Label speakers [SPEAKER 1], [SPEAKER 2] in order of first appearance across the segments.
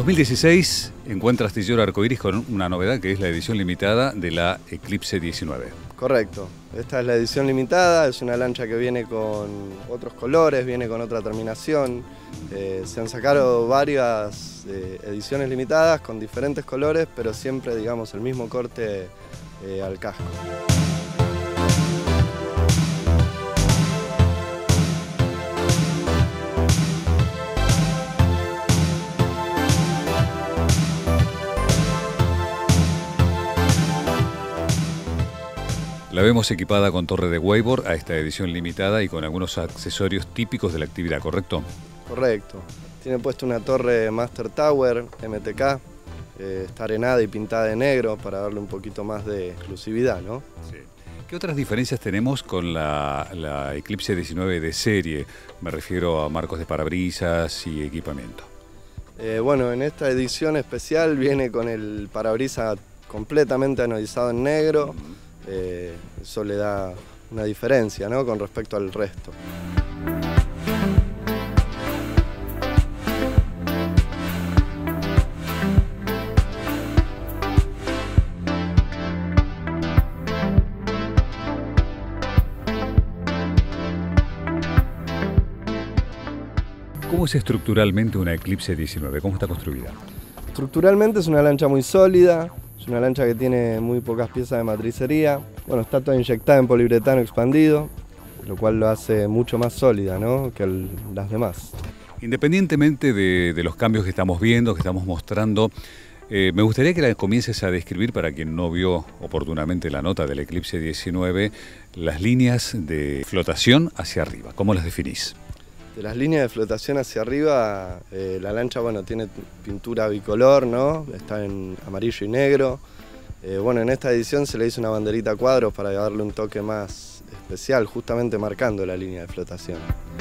[SPEAKER 1] 2016 encuentra Astillero Arcoiris con una novedad que es la edición limitada de la Eclipse 19.
[SPEAKER 2] Correcto, esta es la edición limitada, es una lancha que viene con otros colores, viene con otra terminación. Se han sacado varias ediciones limitadas con diferentes colores, pero siempre, digamos, el mismo corte al casco.
[SPEAKER 1] La vemos equipada con torre de wakeboard a esta edición limitada y con algunos accesorios típicos de la actividad, ¿correcto?
[SPEAKER 2] Correcto. Tiene puesto una torre Master Tower MTK, está arenada y pintada de negro para darle un poquito más de exclusividad, ¿no?
[SPEAKER 1] Sí. ¿Qué otras diferencias tenemos con la Eclipse 19 de serie? Me refiero a marcos de parabrisas y equipamiento.
[SPEAKER 2] Bueno, en esta edición especial viene con el parabrisas completamente anodizado en negro. Eso le da una diferencia, ¿no?, con respecto al resto.
[SPEAKER 1] ¿Cómo es estructuralmente una Eclipse 19? ¿Cómo está construida?
[SPEAKER 2] Estructuralmente es una lancha muy sólida. Es una lancha que tiene muy pocas piezas de matricería. Bueno, está toda inyectada en poliuretano expandido, lo cual lo hace mucho más sólida, ¿no?, que las demás.
[SPEAKER 1] Independientemente de los cambios que estamos viendo, que estamos mostrando, me gustaría que la comiences a describir, para quien no vio oportunamente la nota del Eclipse 19, las líneas de flotación hacia arriba. ¿Cómo las definís?
[SPEAKER 2] De las líneas de flotación hacia arriba, la lancha, bueno, tiene pintura bicolor, ¿no? Está en amarillo y negro. Bueno, en esta edición se le hizo una banderita a cuadros para darle un toque más especial, justamente marcando la línea de flotación.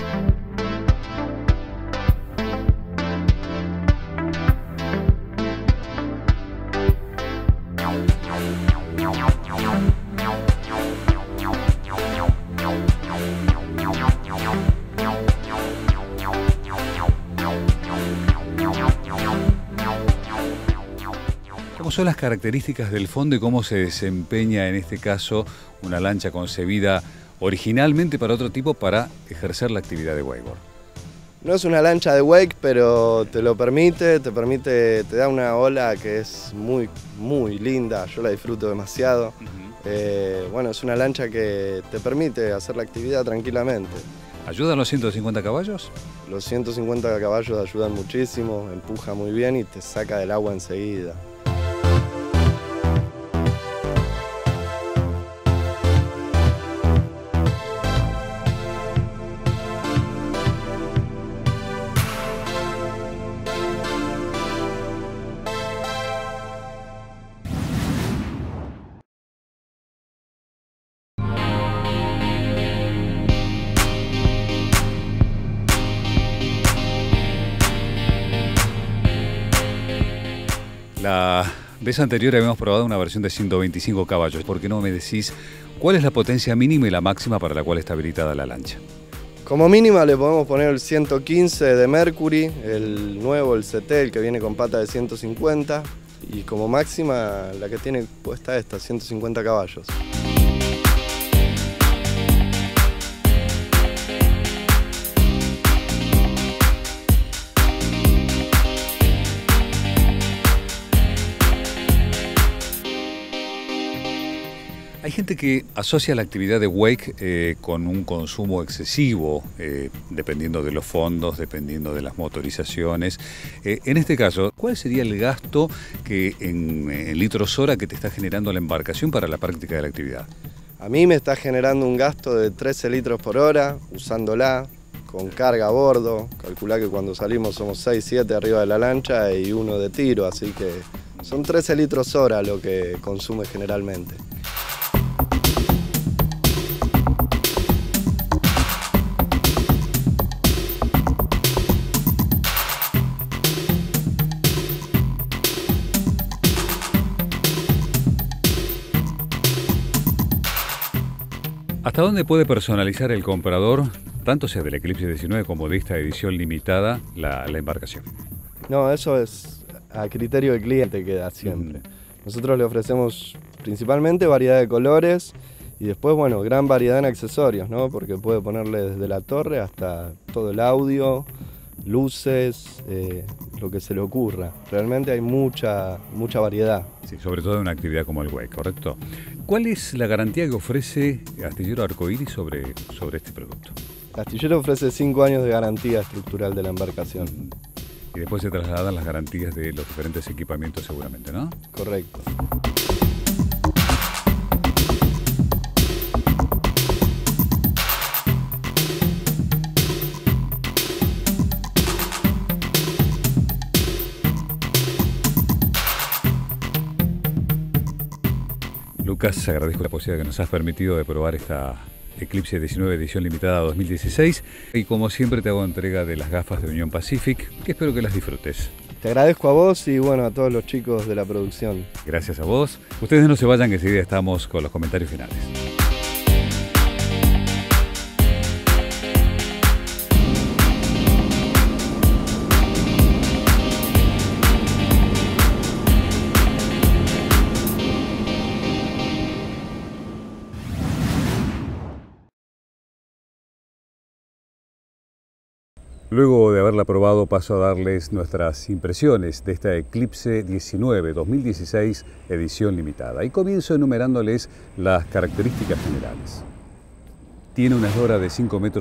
[SPEAKER 1] ¿Cómo son las características del fondo y cómo se desempeña en este caso una lancha concebida originalmente para otro tipo para ejercer la actividad de wakeboard?
[SPEAKER 2] No es una lancha de wake, pero te lo permite, te da una ola que es muy, muy linda, yo la disfruto demasiado. Bueno, es una lancha que te permite hacer la actividad tranquilamente.
[SPEAKER 1] ¿Ayudan los 150 caballos?
[SPEAKER 2] Los 150 caballos ayudan muchísimo, empuja muy bien y te saca del agua enseguida.
[SPEAKER 1] La vez anterior habíamos probado una versión de 125 caballos. ¿Por qué no me decís cuál es la potencia mínima y la máxima para la cual está habilitada la lancha?
[SPEAKER 2] Como mínima le podemos poner el 115 de Mercury, el nuevo, el CT, el que viene con pata de 150. Y como máxima la que tiene puesta esta, 150 caballos.
[SPEAKER 1] Hay gente que asocia la actividad de wake con un consumo excesivo, dependiendo de los fondos, dependiendo de las motorizaciones. En este caso, ¿cuál sería el gasto que en litros hora que te está generando la embarcación para la práctica de la actividad?
[SPEAKER 2] A mí me está generando un gasto de 13 litros por hora usándola, con carga a bordo. Calculá que cuando salimos somos 6, 7 arriba de la lancha y 1 de tiro, así que son 13 litros hora lo que consume generalmente.
[SPEAKER 1] ¿Hasta dónde puede personalizar el comprador, tanto sea del Eclipse 19 como de esta edición limitada, la embarcación?
[SPEAKER 2] No, eso es a criterio del cliente queda siempre. Nosotros le ofrecemos principalmente variedad de colores y después, bueno, gran variedad en accesorios, ¿no? Porque puede ponerle desde la torre hasta todo el audio, luces, lo que se le ocurra. Realmente hay mucha variedad.
[SPEAKER 1] Sí, sobre todo en una actividad como el Wake, ¿correcto? ¿Cuál es la garantía que ofrece Astillero Arcoíris sobre este producto?
[SPEAKER 2] Astillero ofrece 5 años de garantía estructural de la embarcación.
[SPEAKER 1] Y después se trasladan las garantías de los diferentes equipamientos seguramente, ¿no?
[SPEAKER 2] Correcto.
[SPEAKER 1] Lucas, agradezco la posibilidad que nos has permitido de probar esta Eclipse 19 edición limitada 2016 y como siempre te hago entrega de las gafas de Union Pacific, que espero que las disfrutes.
[SPEAKER 2] Te agradezco a vos y bueno, a todos los chicos de la producción.
[SPEAKER 1] Gracias a vos. Ustedes no se vayan, que enseguida estamos con los comentarios finales. Luego de haberla probado, paso a darles nuestras impresiones de esta Eclipse 19 2016 edición limitada. Y comienzo enumerándoles las características generales. Tiene una eslora de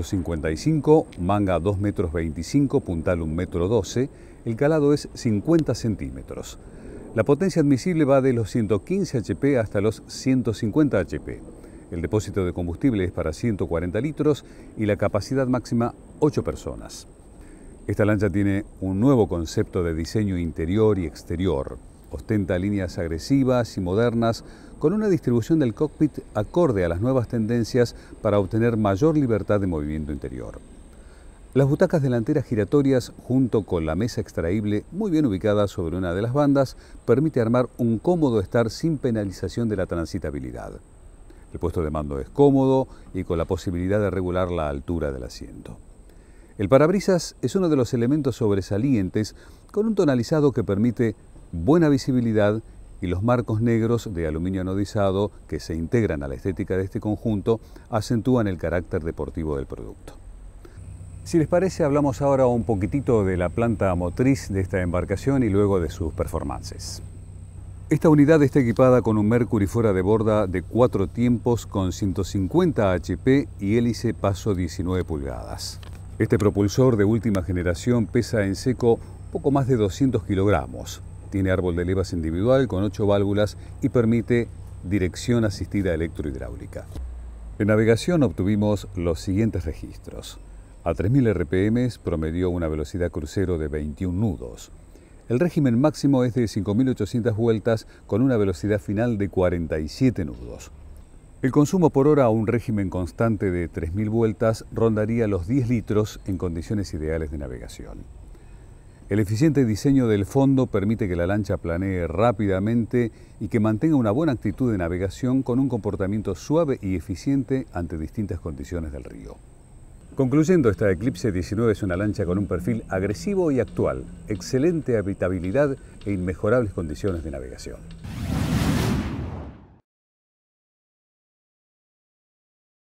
[SPEAKER 1] 5,55 m, manga 2,25 m, puntal 1,12 m, el calado es 50 centímetros. La potencia admisible va de los 115 HP hasta los 150 HP. El depósito de combustible es para 140 litros y la capacidad máxima 8 personas. Esta lancha tiene un nuevo concepto de diseño interior y exterior. Ostenta líneas agresivas y modernas con una distribución del cockpit acorde a las nuevas tendencias para obtener mayor libertad de movimiento interior. Las butacas delanteras giratorias junto con la mesa extraíble muy bien ubicada sobre una de las bandas permite armar un cómodo estar sin penalización de la transitabilidad. El puesto de mando es cómodo y con la posibilidad de regular la altura del asiento. El parabrisas es uno de los elementos sobresalientes con un tonalizado que permite buena visibilidad y los marcos negros de aluminio anodizado que se integran a la estética de este conjunto acentúan el carácter deportivo del producto. Si les parece, hablamos ahora un poquitito de la planta motriz de esta embarcación y luego de sus performances. Esta unidad está equipada con un Mercury fuera de borda de 4 tiempos con 150 HP y hélice paso 19 pulgadas. Este propulsor de última generación pesa en seco poco más de 200 kilogramos. Tiene árbol de levas individual con 8 válvulas y permite dirección asistida electrohidráulica. En navegación obtuvimos los siguientes registros. A 3000 RPM promedió una velocidad crucero de 21 nudos. El régimen máximo es de 5800 vueltas con una velocidad final de 47 nudos. El consumo por hora a un régimen constante de 3000 vueltas rondaría los 10 litros en condiciones ideales de navegación. El eficiente diseño del fondo permite que la lancha planee rápidamente y que mantenga una buena actitud de navegación con un comportamiento suave y eficiente ante distintas condiciones del río. Concluyendo, esta Eclipse 19 es una lancha con un perfil agresivo y actual, excelente habitabilidad e inmejorables condiciones de navegación.